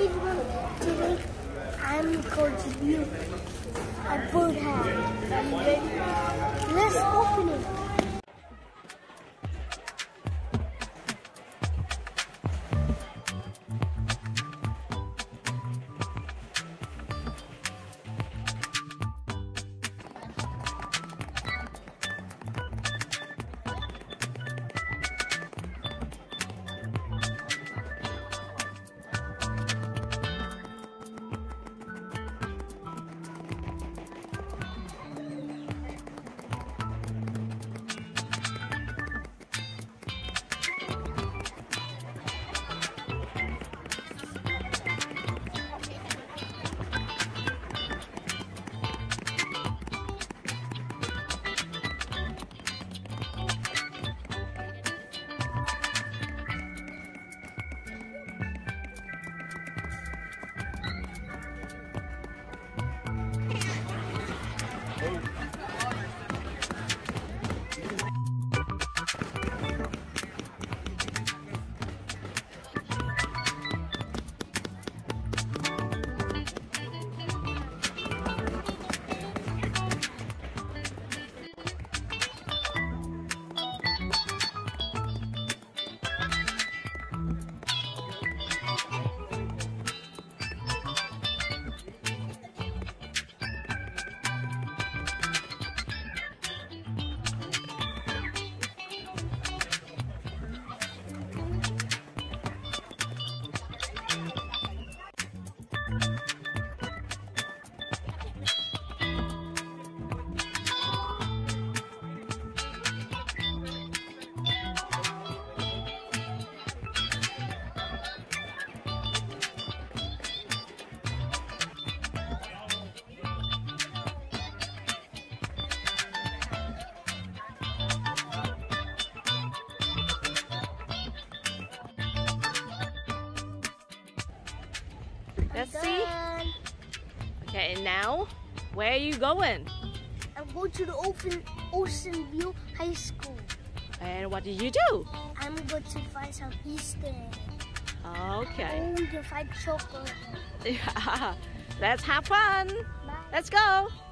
everyone, today I'm going to do a birdhouse. Are you ready? Let's open it. Let's see. Okay, and now, where are you going? I'm going to the Ocean View High School. And what did you do? I'm going to find some Easter eggs. Okay. Oh, we can find chocolate. Yeah. Let's have fun. Bye. Let's go.